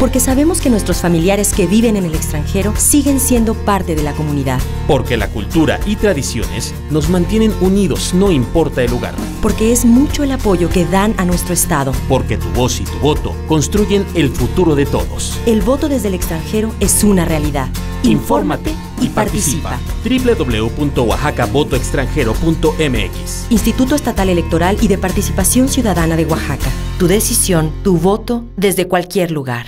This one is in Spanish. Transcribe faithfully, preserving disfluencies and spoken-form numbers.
Porque sabemos que nuestros familiares que viven en el extranjero siguen siendo parte de la comunidad. Porque la cultura y tradiciones nos mantienen unidos, no importa el lugar. Porque es mucho el apoyo que dan a nuestro Estado. Porque tu voz y tu voto construyen el futuro de todos. El voto desde el extranjero es una realidad. Infórmate y participa. doble u doble u doble u punto oaxaca voto extranjero punto m x. Instituto Estatal Electoral y de Participación Ciudadana de Oaxaca. Tu decisión, tu voto, desde cualquier lugar.